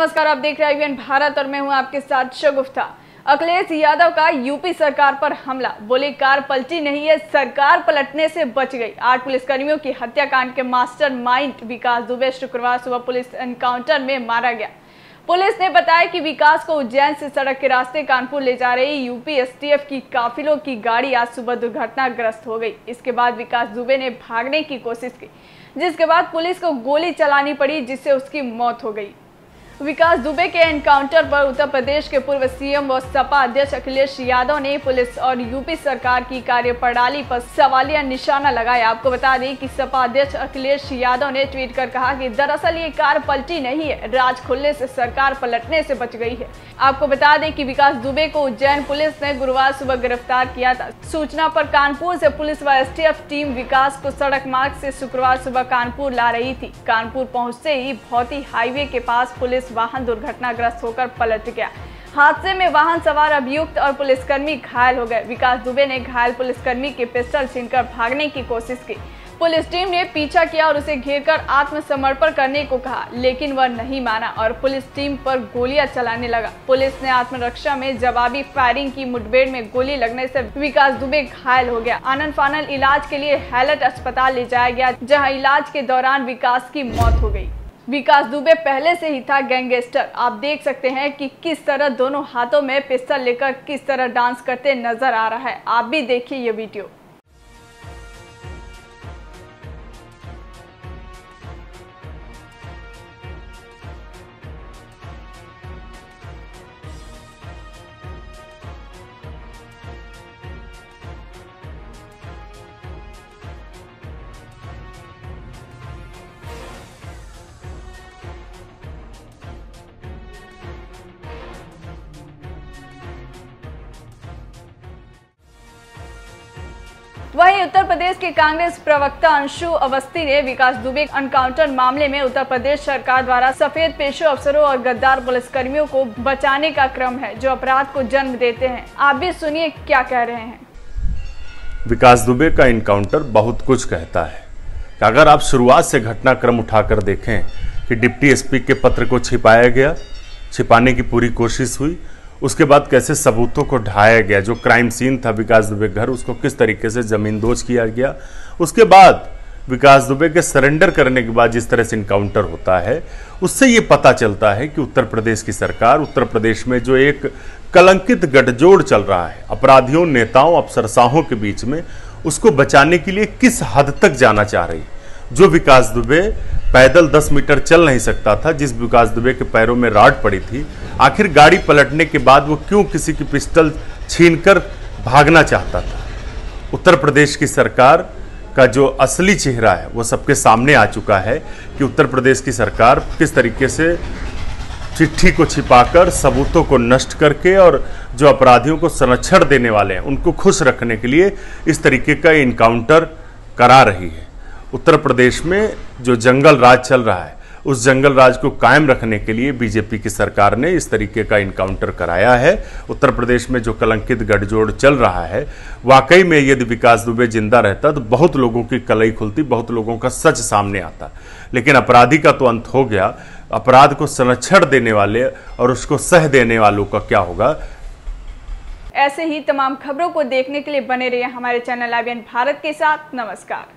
नमस्कार, आप देख रहे हैं IBN भारत और मैं हूं आपके साथ शगुफ्ता। अखिलेश यादव का यूपी सरकार पर हमला, बोले कार पलटी नहीं है, सरकार पलटने से बच गई। 8 पुलिसकर्मियों की हत्याकांड के मास्टरमाइंड विकास दुबे शुक्रवार सुबह पुलिस एनकाउंटर में मारा गया। पुलिस ने बताया कि विकास को उज्जैन से सड़क के रास्ते कानपुर ले जा रही यूपी STF की काफिलों की गाड़ी आज सुबह दुर्घटनाग्रस्त हो गई। इसके बाद विकास दुबे ने भागने की कोशिश की, जिसके बाद पुलिस को गोली चलानी पड़ी, जिससे उसकी मौत हो गई। विकास दुबे के एनकाउंटर पर उत्तर प्रदेश के पूर्व CM व सपा अध्यक्ष अखिलेश यादव ने पुलिस और यूपी सरकार की कार्यप्रणाली पर सवालिया निशाना लगाया। आपको बता दें कि सपा अध्यक्ष अखिलेश यादव ने ट्वीट कर कहा कि दरअसल ये कार पलटी नहीं है, राज खुलने से सरकार पलटने से बच गई है। आपको बता दें कि विकास दुबे को उज्जैन पुलिस ने गुरुवार सुबह गिरफ्तार किया था। सूचना पर कानपुर से पुलिस व STF टीम विकास को सड़क मार्ग से शुक्रवार सुबह कानपुर ला रही थी। कानपुर पहुंचते ही भौती हाईवे के पास पुलिस वाहन दुर्घटनाग्रस्त होकर पलट गया। हादसे में वाहन सवार अभियुक्त और पुलिसकर्मी घायल हो गए। विकास दुबे ने घायल पुलिसकर्मी के पिस्टल छीनकर भागने की कोशिश की। पुलिस टीम ने पीछा किया और उसे घेरकर आत्मसमर्पण करने को कहा, लेकिन वह नहीं माना और पुलिस टीम पर गोलियां चलाने लगा। पुलिस ने आत्मरक्षा में जवाबी फायरिंग की। मुठभेड़ में गोली लगने से विकास दुबे घायल हो गया। आनन फानन इलाज के लिए हैलट अस्पताल ले जाया गया, जहां इलाज के दौरान विकास की मौत हो गई। विकास दुबे पहले से ही था गैंगस्टर। आप देख सकते हैं कि किस तरह दोनों हाथों में पिस्टल लेकर किस तरह डांस करते नजर आ रहा है। आप भी देखिए ये वीडियो। वहीं उत्तर प्रदेश के कांग्रेस प्रवक्ता अंशु अवस्थी ने विकास दुबे एनकाउंटर मामले में उत्तर प्रदेश सरकार द्वारा सफेद पेशे अफसरों और गद्दार पुलिसकर्मियों को बचाने का क्रम है, जो अपराध को जन्म देते हैं। आप भी सुनिए क्या कह रहे हैं। विकास दुबे का एनकाउंटर बहुत कुछ कहता है। अगर आप शुरुआत से घटनाक्रम उठाकर देखें कि डिप्टी SP के पत्र को छिपाया गया, छिपाने की पूरी कोशिश हुई, उसके बाद कैसे सबूतों को ढाया गया, जो क्राइम सीन था विकास दुबे घर, उसको किस तरीके से जमींदोज किया गया, उसके बाद विकास दुबे के सरेंडर करने के बाद जिस तरह से इनकाउंटर होता है, उससे ये पता चलता है कि उत्तर प्रदेश की सरकार, उत्तर प्रदेश में जो एक कलंकित गठजोड़ चल रहा है अपराधियों, नेताओं, अफसरशाहों के बीच में, उसको बचाने के लिए किस हद तक जाना चाह रही। जो विकास दुबे पैदल 10 मीटर चल नहीं सकता था, जिस विकास दुबे के पैरों में राड पड़ी थी, आखिर गाड़ी पलटने के बाद वो क्यों किसी की पिस्टल छीनकर भागना चाहता था। उत्तर प्रदेश की सरकार का जो असली चेहरा है वो सबके सामने आ चुका है कि उत्तर प्रदेश की सरकार किस तरीके से चिट्ठी को छिपाकर, सबूतों को नष्ट करके और जो अपराधियों को संरक्षण देने वाले हैं उनको खुश रखने के लिए इस तरीके का इनकाउंटर करा रही है। उत्तर प्रदेश में जो जंगल राज चल रहा है, उस जंगल राज को कायम रखने के लिए बीजेपी की सरकार ने इस तरीके का इनकाउंटर कराया है। उत्तर प्रदेश में जो कलंकित गठजोड़ चल रहा है, वाकई में यदि विकास दुबे जिंदा रहता तो बहुत लोगों की कलई खुलती, बहुत लोगों का सच सामने आता। लेकिन अपराधी का तो अंत हो गया, अपराध को संरक्षण देने वाले और उसको सह देने वालों का क्या होगा। ऐसे ही तमाम खबरों को देखने के लिए बने रहिए हमारे चैनल IBN भारत के साथ। नमस्कार।